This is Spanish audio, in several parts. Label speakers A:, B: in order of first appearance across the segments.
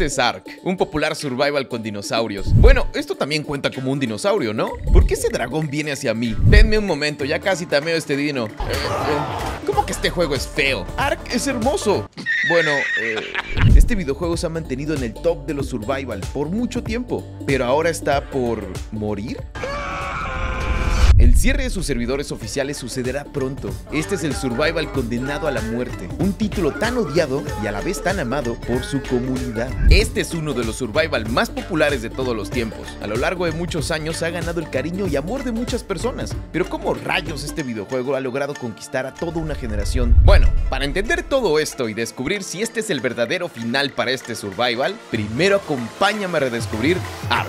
A: Este es Ark, un popular survival con dinosaurios. Bueno, esto también cuenta como un dinosaurio, ¿no? ¿Por qué ese dragón viene hacia mí? Denme un momento, ya casi tameo este dino. ¿Cómo que este juego es feo? Ark es hermoso. Bueno, este videojuego se ha mantenido en el top de los survival por mucho tiempo, pero ahora está por morir. El cierre de sus servidores oficiales sucederá pronto. Este es el survival condenado a la muerte, un título tan odiado y a la vez tan amado por su comunidad. Este es uno de los survival más populares de todos los tiempos. A lo largo de muchos años ha ganado el cariño y amor de muchas personas. Pero ¿cómo rayos este videojuego ha logrado conquistar a toda una generación? Bueno, para entender todo esto y descubrir si este es el verdadero final para este survival, primero acompáñame a redescubrir Ark.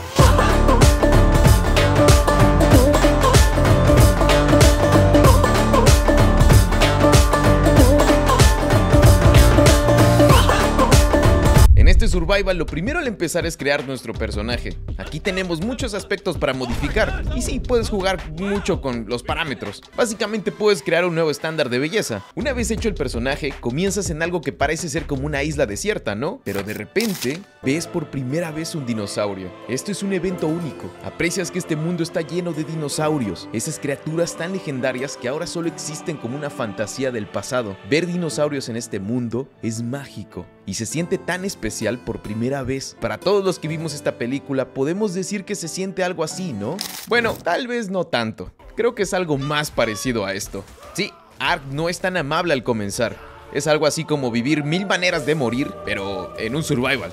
A: Survival, lo primero al empezar es crear nuestro personaje. Aquí tenemos muchos aspectos para modificar y sí, puedes jugar mucho con los parámetros. Básicamente puedes crear un nuevo estándar de belleza. Una vez hecho el personaje, comienzas en algo que parece ser como una isla desierta, ¿no? Pero de repente, ves por primera vez un dinosaurio. Esto es un evento único. Aprecias que este mundo está lleno de dinosaurios, esas criaturas tan legendarias que ahora solo existen como una fantasía del pasado. Ver dinosaurios en este mundo es mágico y se siente tan especial por primera vez. Para todos los que vimos esta película, podemos decir que se siente algo así, ¿no? Bueno, tal vez no tanto. Creo que es algo más parecido a esto. Sí, Ark no es tan amable al comenzar. Es algo así como vivir 1000 maneras de morir, pero en un survival.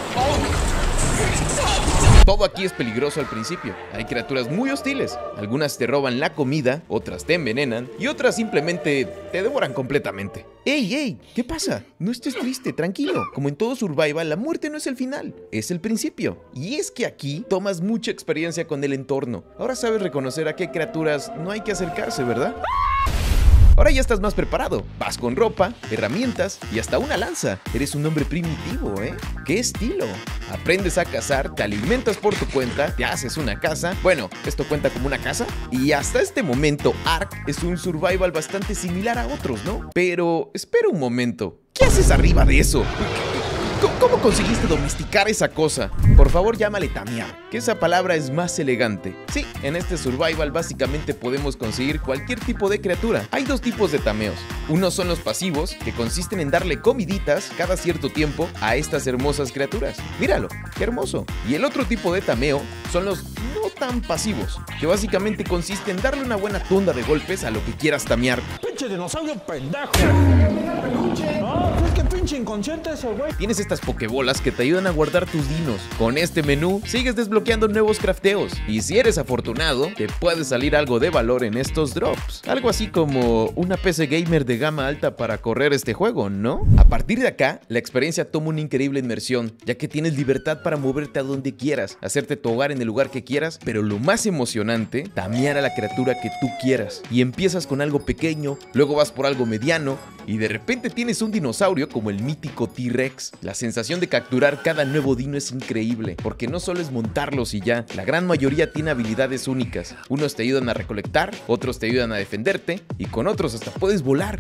A: Todo aquí es peligroso al principio. Hay criaturas muy hostiles. Algunas te roban la comida, otras te envenenan y otras simplemente te devoran completamente. ¡Ey, ey! ¿Qué pasa? No estés triste, tranquilo. Como en todo survival, la muerte no es el final, es el principio. Y es que aquí tomas mucha experiencia con el entorno. Ahora sabes reconocer a qué criaturas no hay que acercarse, ¿verdad? Ahora ya estás más preparado. Vas con ropa, herramientas y hasta una lanza. Eres un hombre primitivo, ¿eh? ¡Qué estilo! Aprendes a cazar, te alimentas por tu cuenta, te haces una casa. Bueno, ¿esto cuenta como una casa? Y hasta este momento, Ark es un survival bastante similar a otros, ¿no? Pero, espera un momento. ¿Qué haces arriba de eso? ¿Cómo conseguiste domesticar esa cosa? Por favor, llámale tamear, que esa palabra es más elegante. Sí, en este survival básicamente podemos conseguir cualquier tipo de criatura. Hay dos tipos de tameos. Unos son los pasivos, que consisten en darle comiditas cada cierto tiempo a estas hermosas criaturas. Míralo, qué hermoso. Y el otro tipo de tameo son los no tan pasivos, que básicamente consiste en darle una buena tunda de golpes a lo que quieras tamear.
B: ¡Pinche dinosaurio pendejo! Es que pinche inconsciente ese güey.
A: Tienes estas pokebolas que te ayudan a guardar tus dinos. Con este menú sigues desbloqueando nuevos crafteos y si eres afortunado te puede salir algo de valor en estos drops. Algo así como una PC gamer de gama alta para correr este juego, ¿no? A partir de acá, la experiencia toma una increíble inmersión, ya que tienes libertad para moverte a donde quieras, hacerte tu hogar en el lugar que quieras, pero lo más emocionante, tamear a la criatura que tú quieras. Y empiezas con algo pequeño, luego vas por algo mediano y de repente tienes un dinosaurio como el mítico T-Rex. La sensación de capturar cada nuevo dino es increíble, porque no solo es montarlos y ya, la gran mayoría tiene habilidades únicas. Unos te ayudan a recolectar, otros te ayudan a defenderte y con otros hasta puedes volar.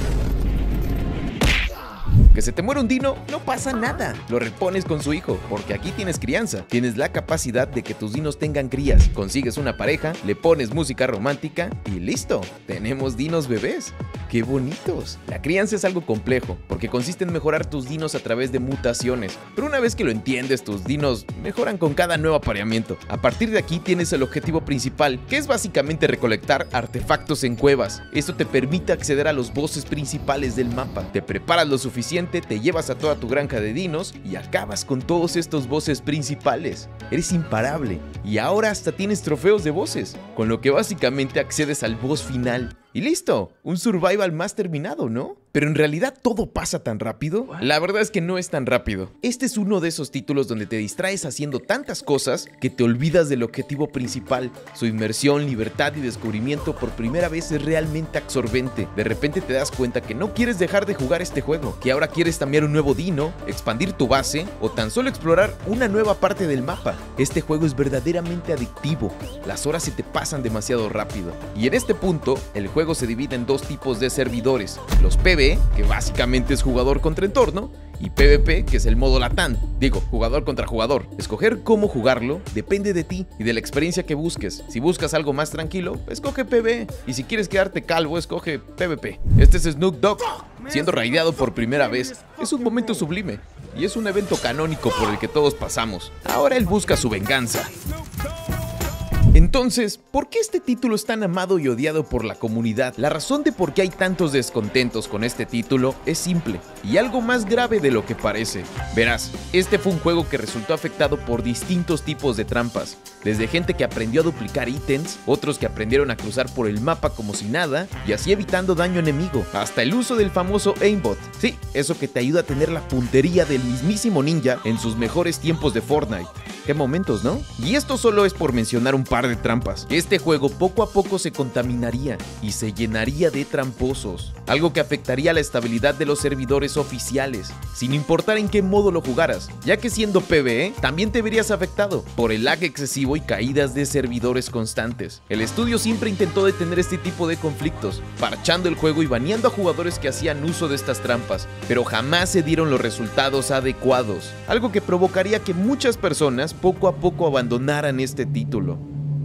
A: Que se te muere un dino, no pasa nada, lo repones con su hijo, porque aquí tienes crianza, tienes la capacidad de que tus dinos tengan crías, consigues una pareja, le pones música romántica y listo, tenemos dinos bebés. ¡Qué bonitos! La crianza es algo complejo, porque consiste en mejorar tus dinos a través de mutaciones, pero una vez que lo entiendes, tus dinos mejoran con cada nuevo apareamiento. A partir de aquí tienes el objetivo principal, que es básicamente recolectar artefactos en cuevas. Esto te permite acceder a los bosses principales del mapa, te preparas lo suficiente, te llevas a toda tu granja de dinos y acabas con todos estos bosses principales. Eres imparable y ahora hasta tienes trofeos de bosses, con lo que básicamente accedes al boss final. Y listo, un survival más terminado, ¿no? Pero en realidad todo pasa tan rápido. La verdad es que no es tan rápido. Este es uno de esos títulos donde te distraes haciendo tantas cosas que te olvidas del objetivo principal. Su inmersión, libertad y descubrimiento por primera vez es realmente absorbente. De repente te das cuenta que no quieres dejar de jugar este juego, que ahora quieres cambiar un nuevo dino, expandir tu base o tan solo explorar una nueva parte del mapa. Este juego es verdaderamente adictivo. Las horas se te pasan demasiado rápido. Y en este punto, el juego se divide en dos tipos de servidores, los PvE PvE, que básicamente es jugador contra entorno, y PvP, que es el modo Latán, digo, jugador contra jugador. Escoger cómo jugarlo depende de ti y de la experiencia que busques. Si buscas algo más tranquilo, escoge PvE, y si quieres quedarte calvo, escoge PvP. Este es Snoop Dogg, siendo raideado por primera vez. Es un momento sublime, y es un evento canónico por el que todos pasamos. Ahora él busca su venganza. Entonces, ¿por qué este título es tan amado y odiado por la comunidad? La razón de por qué hay tantos descontentos con este título es simple, y algo más grave de lo que parece. Verás, este fue un juego que resultó afectado por distintos tipos de trampas, desde gente que aprendió a duplicar ítems, otros que aprendieron a cruzar por el mapa como si nada, y así evitando daño enemigo, hasta el uso del famoso aimbot. Sí, eso que te ayuda a tener la puntería del mismísimo ninja en sus mejores tiempos de Fortnite. Qué momentos, ¿no? Y esto solo es por mencionar un par de trampas. Este juego poco a poco se contaminaría y se llenaría de tramposos, algo que afectaría la estabilidad de los servidores oficiales, sin importar en qué modo lo jugaras, ya que siendo PvE también te verías afectado por el lag excesivo y caídas de servidores constantes. El estudio siempre intentó detener este tipo de conflictos, parchando el juego y baneando a jugadores que hacían uso de estas trampas, pero jamás se dieron los resultados adecuados, algo que provocaría que muchas personas poco a poco abandonaran este título.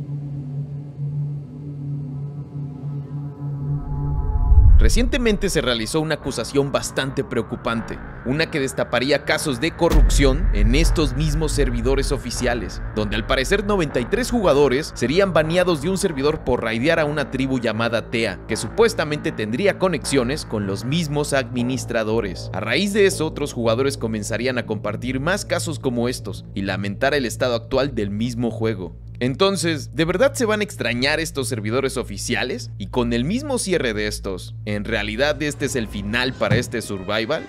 A: Recientemente se realizó una acusación bastante preocupante, una que destaparía casos de corrupción en estos mismos servidores oficiales, donde al parecer 93 jugadores serían baneados de un servidor por raidear a una tribu llamada TEA, que supuestamente tendría conexiones con los mismos administradores. A raíz de eso, otros jugadores comenzarían a compartir más casos como estos y lamentar el estado actual del mismo juego. Entonces, ¿de verdad se van a extrañar estos servidores oficiales? Y con el mismo cierre de estos, ¿en realidad este es el final para este survival?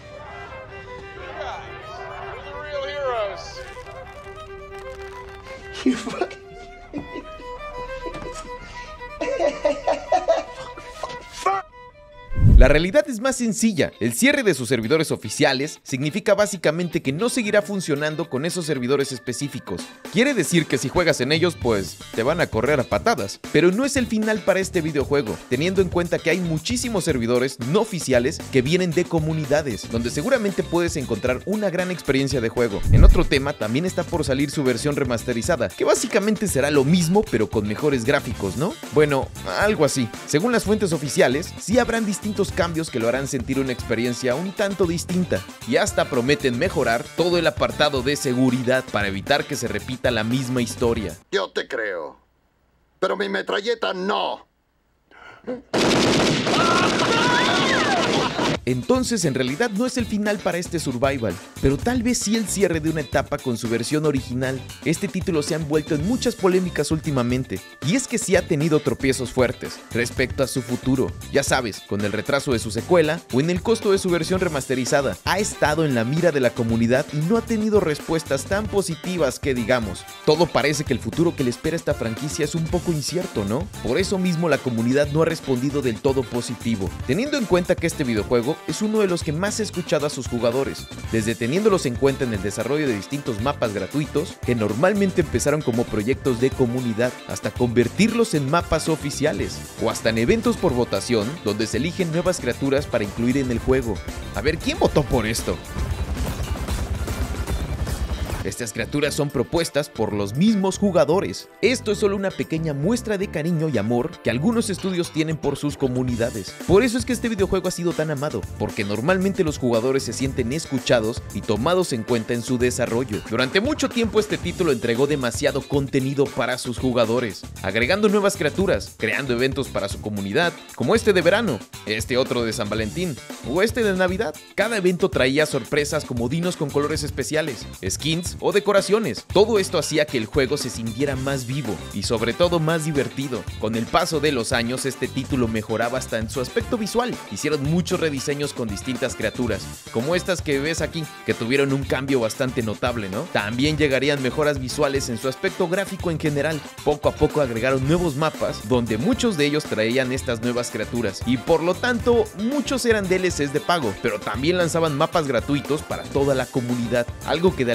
A: La realidad es más sencilla. El cierre de sus servidores oficiales significa básicamente que no seguirá funcionando con esos servidores específicos. Quiere decir que si juegas en ellos, pues te van a correr a patadas. Pero no es el final para este videojuego, teniendo en cuenta que hay muchísimos servidores no oficiales que vienen de comunidades, donde seguramente puedes encontrar una gran experiencia de juego. En otro tema, también está por salir su versión remasterizada, que básicamente será lo mismo pero con mejores gráficos, ¿no? Bueno, algo así. Según las fuentes oficiales, sí habrán distintos cambios que lo harán sentir una experiencia un tanto distinta, y hasta prometen mejorar todo el apartado de seguridad para evitar que se repita la misma historia.
C: Yo te creo, pero mi metralleta no.
A: Entonces en realidad no es el final para este survival, pero tal vez sí el cierre de una etapa con su versión original. Este título se ha envuelto en muchas polémicas últimamente, y es que sí ha tenido tropiezos fuertes respecto a su futuro. Ya sabes, con el retraso de su secuela o en el costo de su versión remasterizada, ha estado en la mira de la comunidad y no ha tenido respuestas tan positivas que digamos. Todo parece que el futuro que le espera a esta franquicia es un poco incierto, ¿no? Por eso mismo la comunidad no ha respondido del todo positivo, teniendo en cuenta que este videojuego es uno de los que más ha escuchado a sus jugadores, desde teniéndolos en cuenta en el desarrollo de distintos mapas gratuitos que normalmente empezaron como proyectos de comunidad, hasta convertirlos en mapas oficiales, o hasta en eventos por votación donde se eligen nuevas criaturas para incluir en el juego. A ver, ¿quién votó por esto? Estas criaturas son propuestas por los mismos jugadores. Esto es solo una pequeña muestra de cariño y amor que algunos estudios tienen por sus comunidades. Por eso es que este videojuego ha sido tan amado, porque normalmente los jugadores se sienten escuchados y tomados en cuenta en su desarrollo. Durante mucho tiempo este título entregó demasiado contenido para sus jugadores, agregando nuevas criaturas, creando eventos para su comunidad, como este de verano, este otro de San Valentín, o este de Navidad. Cada evento traía sorpresas como dinos con colores especiales, skins o decoraciones. Todo esto hacía que el juego se sintiera más vivo y sobre todo más divertido. Con el paso de los años este título mejoraba hasta en su aspecto visual. Hicieron muchos rediseños con distintas criaturas, como estas que ves aquí, que tuvieron un cambio bastante notable, ¿no? También llegarían mejoras visuales en su aspecto gráfico en general. Poco a poco agregaron nuevos mapas, donde muchos de ellos traían estas nuevas criaturas, y por lo tanto muchos eran DLCs de pago, pero también lanzaban mapas gratuitos para toda la comunidad, algo que de alguna forma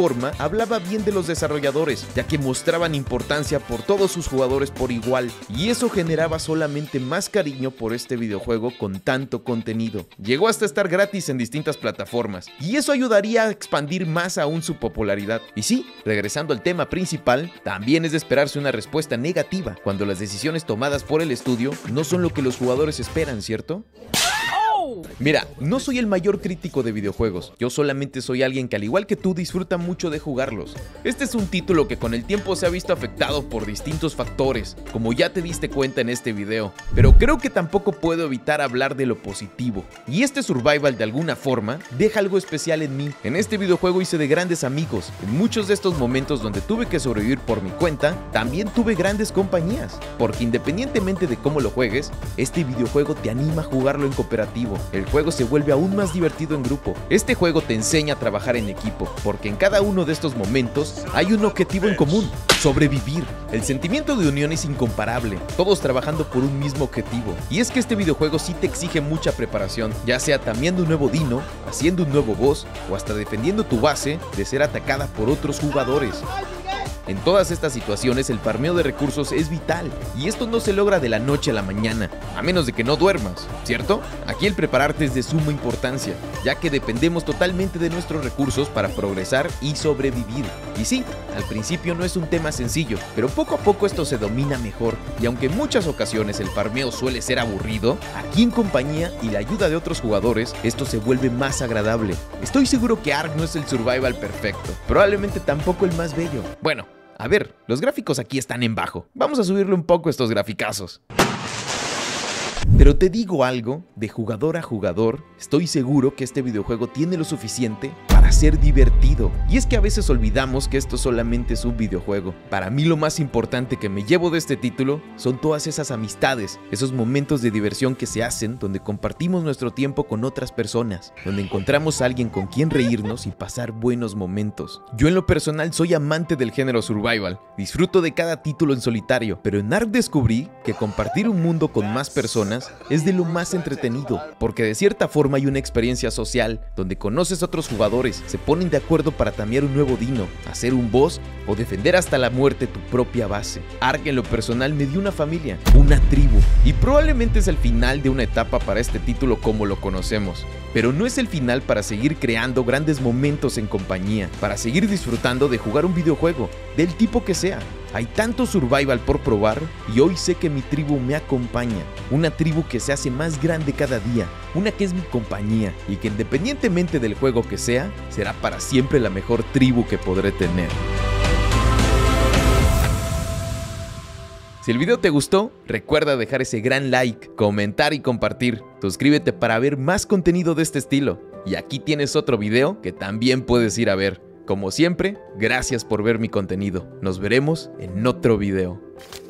A: forma hablaba bien de los desarrolladores, ya que mostraban importancia por todos sus jugadores por igual, y eso generaba solamente más cariño por este videojuego con tanto contenido. Llegó hasta estar gratis en distintas plataformas, y eso ayudaría a expandir más aún su popularidad. Y sí, regresando al tema principal, también es de esperarse una respuesta negativa cuando las decisiones tomadas por el estudio no son lo que los jugadores esperan, ¿cierto? Mira, no soy el mayor crítico de videojuegos, yo solamente soy alguien que al igual que tú disfruta mucho de jugarlos. Este es un título que con el tiempo se ha visto afectado por distintos factores, como ya te diste cuenta en este video, pero creo que tampoco puedo evitar hablar de lo positivo. Y este survival de alguna forma deja algo especial en mí. En este videojuego hice de grandes amigos, en muchos de estos momentos donde tuve que sobrevivir por mi cuenta, también tuve grandes compañías, porque independientemente de cómo lo juegues, este videojuego te anima a jugarlo en cooperativo. El juego se vuelve aún más divertido en grupo. Este juego te enseña a trabajar en equipo, porque en cada uno de estos momentos hay un objetivo en común: sobrevivir. El sentimiento de unión es incomparable, todos trabajando por un mismo objetivo. Y es que este videojuego sí te exige mucha preparación, ya sea tameando un nuevo dino, haciendo un nuevo boss o hasta defendiendo tu base de ser atacada por otros jugadores. En todas estas situaciones el farmeo de recursos es vital, y esto no se logra de la noche a la mañana, a menos de que no duermas, ¿cierto? Aquí el prepararte es de suma importancia, ya que dependemos totalmente de nuestros recursos para progresar y sobrevivir. Y sí, al principio no es un tema sencillo, pero poco a poco esto se domina mejor, y aunque en muchas ocasiones el farmeo suele ser aburrido, aquí en compañía y la ayuda de otros jugadores, esto se vuelve más agradable. Estoy seguro que Ark no es el survival perfecto, probablemente tampoco el más bello. Bueno, a ver, los gráficos aquí están en bajo. Vamos a subirle un poco estos graficazos. Pero te digo algo, de jugador a jugador, estoy seguro que este videojuego tiene lo suficiente para ser divertido. Y es que a veces olvidamos que esto solamente es un videojuego. Para mí lo más importante que me llevo de este título son todas esas amistades, esos momentos de diversión que se hacen donde compartimos nuestro tiempo con otras personas, donde encontramos a alguien con quien reírnos y pasar buenos momentos. Yo en lo personal soy amante del género survival, disfruto de cada título en solitario, pero en Ark descubrí que compartir un mundo con más personas es de lo más entretenido, porque de cierta forma hay una experiencia social donde conoces a otros jugadores, se ponen de acuerdo para tamear un nuevo dino, hacer un boss o defender hasta la muerte tu propia base. Ark en lo personal me dio una familia, una tribu, y probablemente es el final de una etapa para este título como lo conocemos, pero no es el final para seguir creando grandes momentos en compañía, para seguir disfrutando de jugar un videojuego, del tipo que sea. Hay tanto survival por probar y hoy sé que mi tribu me acompaña, una tribu que se hace más grande cada día, una que es mi compañía y que independientemente del juego que sea, será para siempre la mejor tribu que podré tener. Si el video te gustó, recuerda dejar ese gran like, comentar y compartir. Suscríbete para ver más contenido de este estilo. Y aquí tienes otro video que también puedes ir a ver. Como siempre, gracias por ver mi contenido. Nos veremos en otro video.